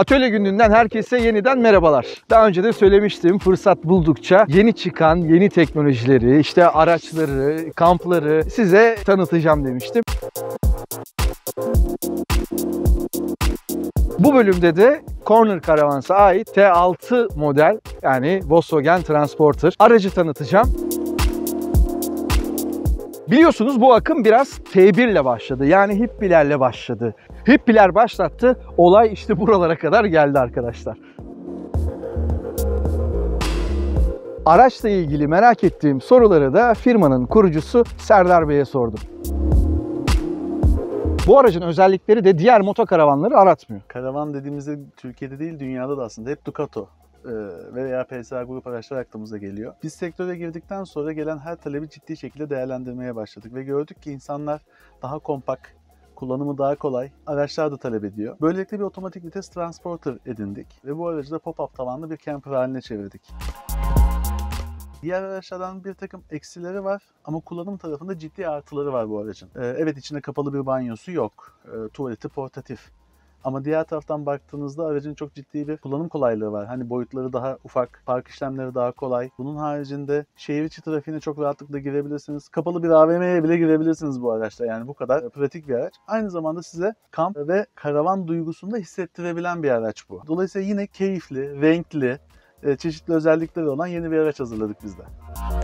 Atölye Günlüğü'nden herkese yeniden merhabalar. Daha önce de söylemiştim, fırsat buldukça yeni çıkan yeni teknolojileri, işte araçları, kampları size tanıtacağım demiştim. Bu bölümde de Corner Caravans'a ait T6 model, yani Volkswagen Transporter aracı tanıtacağım. Biliyorsunuz bu akım biraz T1 ile başladı. Yani hippilerle başladı. Hippiler başlattı. Olay işte buralara kadar geldi arkadaşlar. Araçla ilgili merak ettiğim soruları da firmanın kurucusu Serdar Bey'e sordum. Bu aracın özellikleri de diğer motokaravanları aratmıyor. Karavan dediğimizde Türkiye'de değil dünyada da aslında hep Ducato veya PSA grup araçlar aklımıza geliyor. Biz sektöre girdikten sonra gelen her talebi ciddi şekilde değerlendirmeye başladık ve gördük ki insanlar daha kompakt, kullanımı daha kolay araçlar da talep ediyor. Böylelikle bir otomatik vites transporter edindik ve bu aracı da pop-up tavanlı bir camper haline çevirdik. Diğer araçlardan bir takım eksileri var ama kullanım tarafında ciddi artıları var bu aracın. Evet, içinde kapalı bir banyosu yok, tuvaleti portatif. Ama diğer taraftan baktığınızda aracın çok ciddi bir kullanım kolaylığı var. Hani boyutları daha ufak, park işlemleri daha kolay. Bunun haricinde şehir içi trafiğine çok rahatlıkla girebilirsiniz. Kapalı bir AVM'ye bile girebilirsiniz bu araçla. Yani bu kadar pratik bir araç. Aynı zamanda size kamp ve karavan duygusunu da hissettirebilen bir araç bu. Dolayısıyla yine keyifli, renkli, çeşitli özellikleri olan yeni bir araç hazırladık biz de.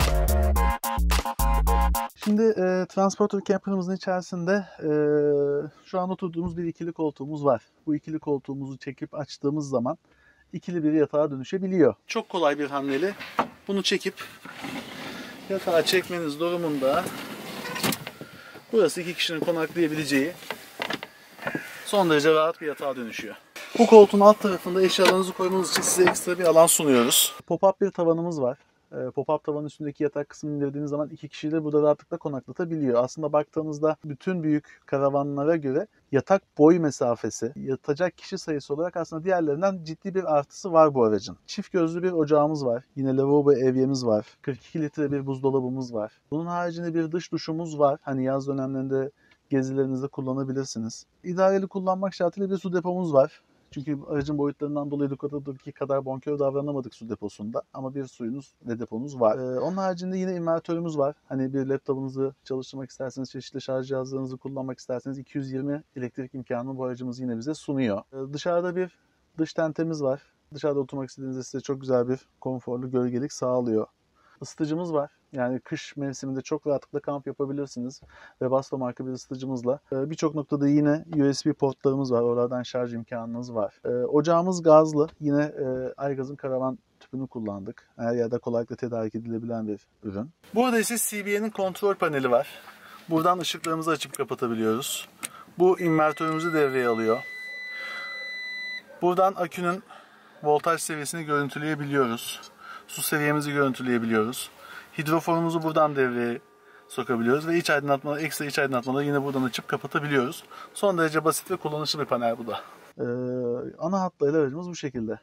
Şimdi Transporter camper'ımızın içerisinde şu an oturduğumuz bir ikili koltuğumuz var. Bu ikili koltuğumuzu çekip açtığımız zaman ikili bir yatağa dönüşebiliyor. Çok kolay bir hamleyle bunu çekip yatağa çekmeniz durumunda burası iki kişinin konaklayabileceği son derece rahat bir yatağa dönüşüyor. Bu koltuğun alt tarafında eşyalarınızı koymanız için size ekstra bir alan sunuyoruz. Pop-up bir tavanımız var. Pop-up tavanın üstündeki yatak kısmını indirdiğiniz zaman iki kişiyi de burada rahatlıkla konaklatabiliyor. Aslında baktığınızda bütün büyük karavanlara göre yatak boy mesafesi, yatacak kişi sayısı olarak aslında diğerlerinden ciddi bir artısı var bu aracın. Çift gözlü bir ocağımız var. Yine lavabo evyemiz var. 42 litre bir buzdolabımız var. Bunun haricinde bir dış duşumuz var. Hani yaz dönemlerinde gezilerinizde kullanabilirsiniz. İdareli kullanmak şartıyla bir su depomuz var. Çünkü aracın boyutlarından dolayı Ducato'daki kadar bonkör davranamadık su deposunda. Ama bir suyunuz ve deponuz var. Onun haricinde yine invertörümüz var. Hani bir laptopunuzu çalıştırmak isterseniz, çeşitli şarj cihazlarınızı kullanmak isterseniz 220 elektrik imkanını bu aracımız yine bize sunuyor. Dışarıda bir dış tentemiz var. Dışarıda oturmak istediğinizde size çok güzel bir konforlu gölgelik sağlıyor. Isıtıcımız var. Yani kış mevsiminde çok rahatlıkla kamp yapabilirsiniz. Webasto marka bir ısıtıcımızla. Birçok noktada yine USB portlarımız var. Oralardan şarj imkanınız var. Ocağımız gazlı. Yine Aygaz'ın karavan tüpünü kullandık. Her yerde kolaylıkla tedarik edilebilen bir ürün. Burada ise CBA'nin kontrol paneli var. Buradan ışıklarımızı açıp kapatabiliyoruz. Bu invertörümüzü devreye alıyor. Buradan akünün voltaj seviyesini görüntüleyebiliyoruz. Su seviyemizi görüntüleyebiliyoruz. Hidrofonumuzu buradan devreye sokabiliyoruz ve iç aydınlatmaları, ekstra iç aydınlatmaları yine buradan açıp kapatabiliyoruz. Son derece basit ve kullanışlı bir panel bu da. Ana hatlarıyla aracımız bu şekilde.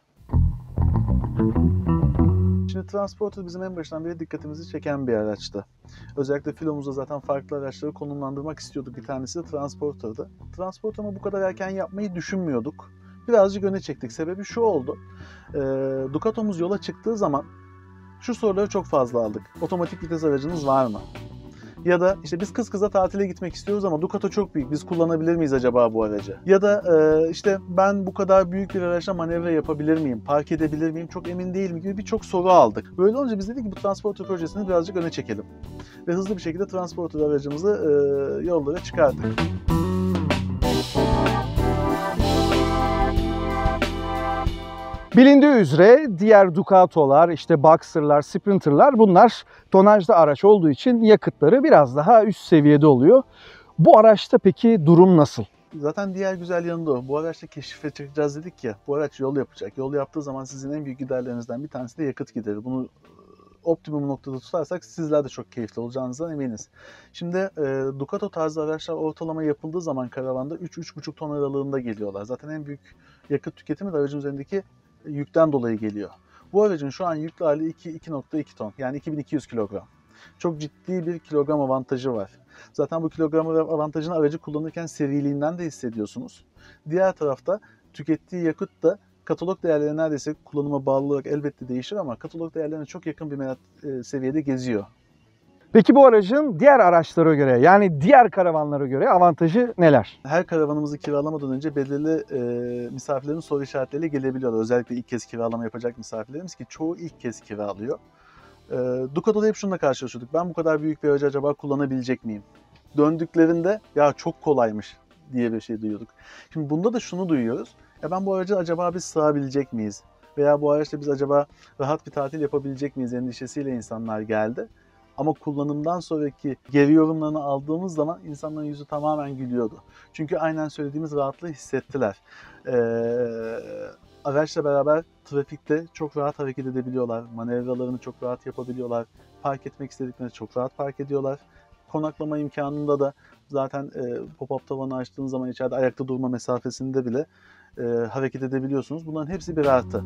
Şimdi Transporter bizim en başından beri dikkatimizi çeken bir araçtı. Özellikle filomuzda zaten farklı araçları konumlandırmak istiyorduk. Bir tanesi de Transporter'dı. Transporter'ı bu kadar erken yapmayı düşünmüyorduk. Birazcık öne çektik. Sebebi şu oldu. Ducato'muz yola çıktığı zaman şu soruları çok fazla aldık. Otomatik vites aracınız var mı? Ya da işte biz kız kıza tatile gitmek istiyoruz ama Ducato çok büyük. Biz kullanabilir miyiz acaba bu aracı? Ya da işte ben bu kadar büyük bir araçla manevra yapabilir miyim? Park edebilir miyim? Çok emin değilim gibi birçok soru aldık. Böyle olunca biz dedik ki bu Transporter projesini birazcık öne çekelim. Ve hızlı bir şekilde Transporter aracımızı yollara çıkardık. Bilindiği üzere diğer Ducato'lar, işte Boxer'lar, Sprinter'lar bunlar tonajlı araç olduğu için yakıtları biraz daha üst seviyede oluyor. Bu araçta peki durum nasıl? Zaten diğer güzel yanı da o. Bu araçta keşife çıkacağız dedik ya, bu araç yol yapacak. Yol yaptığı zaman sizin en büyük giderlerinizden bir tanesi de yakıt gideri. Bunu optimum noktada tutarsak sizler de çok keyifli olacağınızdan eminiz. Şimdi Ducato tarzı araçlar ortalama yapıldığı zaman karavanda 3-3,5 ton aralığında geliyorlar. Zaten en büyük yakıt tüketimi de aracın üzerindeki yükten dolayı geliyor. Bu aracın şu an yüklü hali 2.2 ton, yani 2200 kilogram. Çok ciddi bir kilogram avantajı var. Zaten bu kilogram avantajını aracı kullanırken seriliğinden de hissediyorsunuz. Diğer tarafta tükettiği yakıt da katalog değerleri neredeyse kullanıma bağlı olarak elbette değişir ama katalog değerlerine çok yakın bir seviyede geziyor. Peki bu aracın diğer araçlara göre, yani diğer karavanlara göre avantajı neler? Her karavanımızı kiralamadan önce belirli misafirlerin soru işaretleriyle gelebiliyorlar. Özellikle ilk kez kiralama yapacak misafirlerimiz ki çoğu ilk kez kiralıyor. Ducato'da hep şununla karşılaşıyorduk. Ben bu kadar büyük bir aracı acaba kullanabilecek miyim? Döndüklerinde ya çok kolaymış diye bir şey duyuyorduk. Şimdi bunda da şunu duyuyoruz. Ya ben bu aracı acaba biz sığabilecek miyiz? Veya bu araçla biz acaba rahat bir tatil yapabilecek miyiz endişesiyle insanlar geldi. Ama kullanımdan sonraki geri yorumlarını aldığımız zaman insanların yüzü tamamen gülüyordu. Çünkü aynen söylediğimiz rahatlığı hissettiler. Araçla beraber trafikte çok rahat hareket edebiliyorlar. Manevralarını çok rahat yapabiliyorlar. Park etmek istediklerinde çok rahat park ediyorlar. Konaklama imkanında da zaten pop-up tavanı açtığınız zaman içeride ayakta durma mesafesinde bile hareket edebiliyorsunuz. Bunların hepsi bir artı.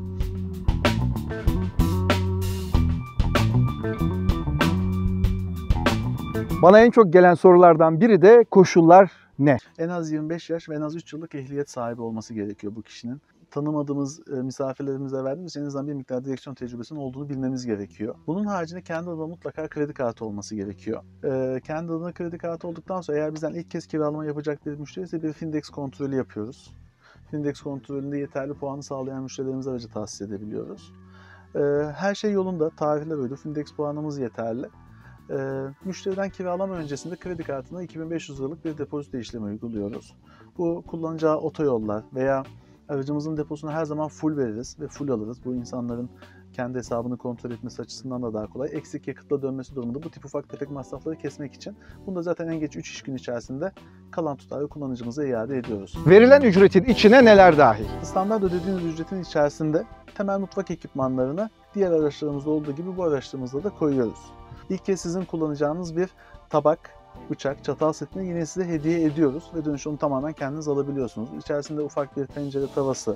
Bana en çok gelen sorulardan biri de koşullar ne? En az 25 yaş ve en az 3 yıllık ehliyet sahibi olması gerekiyor bu kişinin. Tanımadığımız misafirlerimize verdiğimiz en azından bir miktar direksiyon tecrübesinin olduğunu bilmemiz gerekiyor. Bunun haricinde kendi adına mutlaka kredi kartı olması gerekiyor. Kendi adına kredi kartı olduktan sonra eğer bizden ilk kez kiralama yapacak bir müşteri ise bir Findex kontrolü yapıyoruz. Findex kontrolünde yeterli puanı sağlayan müşterilerimize aracı tahsis edebiliyoruz. Her şey yolunda, tarihler uydu, Findex puanımız yeterli. Müşteriden kiralama öncesinde kredi kartına 2500 liralık bir depozito işlemi uyguluyoruz. Bu kullanacağı otoyollar veya aracımızın deposunu her zaman full veririz ve full alırız. Bu insanların kendi hesabını kontrol etmesi açısından da daha kolay. Eksik yakıtla dönmesi durumunda bu tip ufak tefek masrafları kesmek için bunu da zaten en geç 3 iş gün içerisinde kalan tutarı kullanıcımıza iade ediyoruz. Verilen ücretin içine neler dahil? Standart ödediğiniz ücretin içerisinde temel mutfak ekipmanlarını diğer araçlarımızda olduğu gibi bu araçlarımızda da koyuyoruz. İlk kez sizin kullanacağınız bir tabak, bıçak, çatal setini yine size hediye ediyoruz ve dönüşü onu tamamen kendiniz alabiliyorsunuz. İçerisinde ufak bir tencere tavası,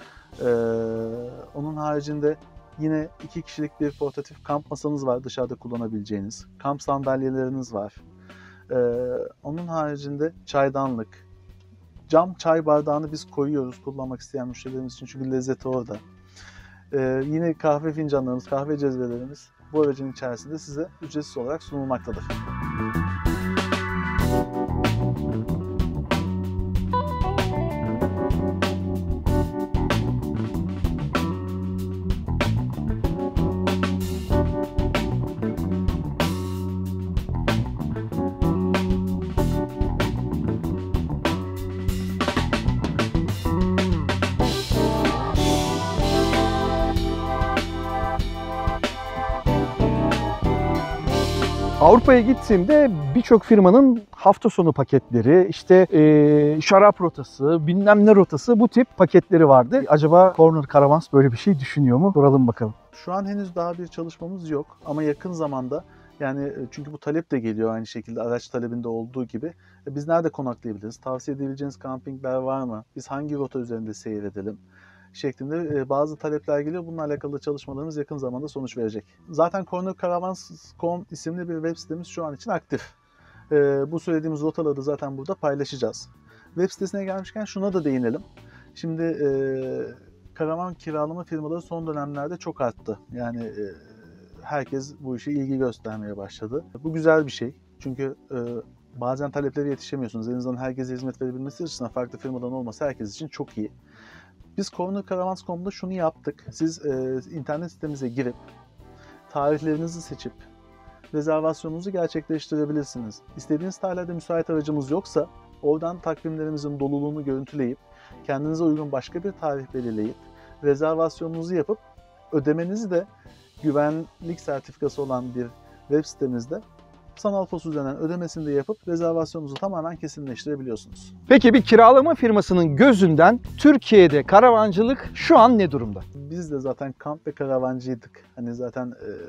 onun haricinde yine 2 kişilik bir portatif kamp masanız var dışarıda kullanabileceğiniz. Kamp sandalyeleriniz var. Onun haricinde çaydanlık, cam çay bardağını biz koyuyoruz kullanmak isteyen müşterilerimiz için çünkü lezzeti orada. Yine kahve fincanlarımız, kahve cezvelerimiz bu aracın içerisinde size ücretsiz olarak sunulmaktadır. Avrupa'ya gittiğimde birçok firmanın hafta sonu paketleri, işte şarap rotası, bilmem ne rotası bu tip paketleri vardı. Acaba Corner Caravans böyle bir şey düşünüyor mu? Soralım bakalım. Şu an henüz daha bir çalışmamız yok ama yakın zamanda yani çünkü bu talep de geliyor aynı şekilde araç talebinde olduğu gibi. Biz nerede konaklayabiliriz? Tavsiye edebileceğiniz kampingler var mı? Biz hangi rota üzerinde seyredelim? Şeklinde bazı talepler geliyor. Bununla alakalı çalışmalarımız yakın zamanda sonuç verecek. Zaten cornercaravans.com isimli bir web sitemiz şu an için aktif. Bu söylediğimiz rotaları da zaten burada paylaşacağız. Web sitesine gelmişken şuna da değinelim. Şimdi karavan kiralama firmaları son dönemlerde çok arttı. Yani herkes bu işe ilgi göstermeye başladı. Bu güzel bir şey. Çünkü bazen taleplere yetişemiyorsunuz. En azından herkese hizmet verebilmesi açısından farklı firmadan olması herkes için çok iyi. Biz cornercaravans.com'da şunu yaptık. Siz internet sitemize girip tarihlerinizi seçip rezervasyonunuzu gerçekleştirebilirsiniz. İstediğiniz tarihlerde müsait aracımız yoksa oradan takvimlerimizin doluluğunu görüntüleyip kendinize uygun başka bir tarih belirleyip rezervasyonunuzu yapıp ödemenizi de güvenlik sertifikası olan bir web sitemizde sanal pos üzerinden ödemesini de yapıp rezervasyonunuzu tamamen kesinleştirebiliyorsunuz. Peki bir kiralama firmasının gözünden Türkiye'de karavancılık şu an ne durumda? Biz de zaten kamp ve karavancıydık. Hani zaten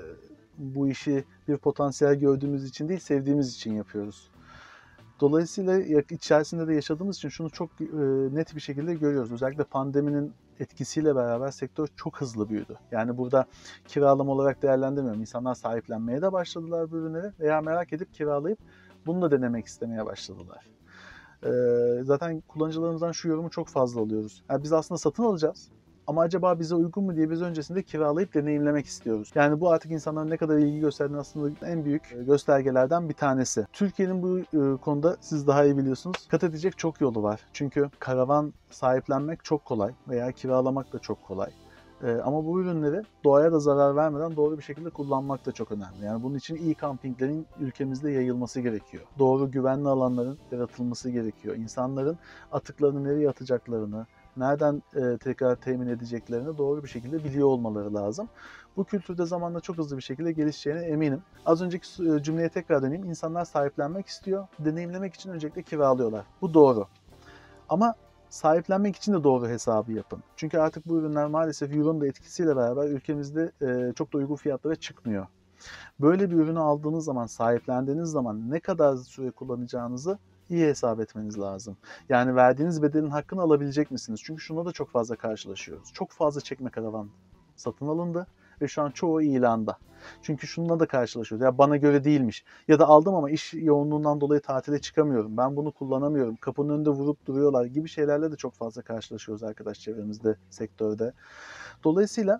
bu işi bir potansiyel gördüğümüz için değil, sevdiğimiz için yapıyoruz. Dolayısıyla içerisinde de yaşadığımız için şunu çok net bir şekilde görüyoruz. Özellikle pandeminin etkisiyle beraber sektör çok hızlı büyüdü. Yani burada kiralama olarak değerlendirmiyorum. İnsanlar sahiplenmeye de başladılar bu ürünleri veya merak edip kiralayıp bunu da denemek istemeye başladılar. Zaten kullanıcılarımızdan şu yorumu çok fazla alıyoruz. Yani biz aslında satın alacağız. Ama acaba bize uygun mu diye biz öncesinde kiralayıp deneyimlemek istiyoruz. Yani bu artık insanların ne kadar ilgi gösterdiğini aslında en büyük göstergelerden bir tanesi. Türkiye'nin bu konuda siz daha iyi biliyorsunuz. Kat edecek çok yolu var. Çünkü karavan sahiplenmek çok kolay veya kiralamak da çok kolay. Ama bu ürünleri doğaya da zarar vermeden doğru bir şekilde kullanmak da çok önemli. Yani bunun için e-campinglerin ülkemizde yayılması gerekiyor. Doğru güvenli alanların yaratılması gerekiyor. İnsanların atıklarını nereye atacaklarını, nereden tekrar temin edeceklerini doğru bir şekilde biliyor olmaları lazım. Bu kültürde zamanla çok hızlı bir şekilde gelişeceğine eminim. Az önceki cümleye tekrar döneyim. İnsanlar sahiplenmek istiyor, deneyimlemek için öncelikle kiralıyorlar. Bu doğru. Ama sahiplenmek için de doğru hesabı yapın. Çünkü artık bu ürünler maalesef Euro'nun da etkisiyle beraber ülkemizde çok da uygun fiyatlara çıkmıyor. Böyle bir ürünü aldığınız zaman, sahiplendiğiniz zaman ne kadar süre kullanacağınızı iyi hesap etmeniz lazım. Yani verdiğiniz bedelin hakkını alabilecek misiniz? Çünkü şuna da çok fazla karşılaşıyoruz. Çok fazla çekme karavan satın alındı ve şu an çoğu ilanda. Çünkü şununla da karşılaşıyoruz. Ya bana göre değilmiş. Ya da aldım ama iş yoğunluğundan dolayı tatile çıkamıyorum. Ben bunu kullanamıyorum. Kapının önünde vurup duruyorlar gibi şeylerle de çok fazla karşılaşıyoruz arkadaş çevremizde, sektörde. Dolayısıyla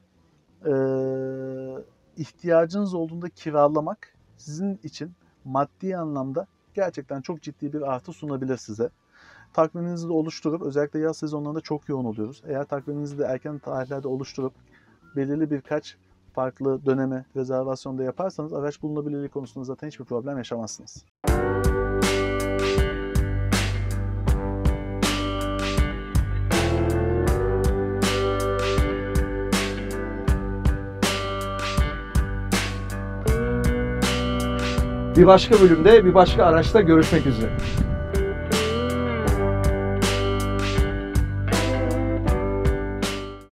ihtiyacınız olduğunda kiralamak sizin için maddi anlamda gerçekten çok ciddi bir artı sunabilir size. Takviminizi de oluşturup, özellikle yaz sezonlarında çok yoğun oluyoruz. Eğer takviminizi de erken tarihlerde oluşturup belirli birkaç farklı döneme rezervasyonda yaparsanız araç bulunabilirliği konusunda zaten hiçbir problem yaşamazsınız. Bir başka bölümde bir başka araçta görüşmek üzere.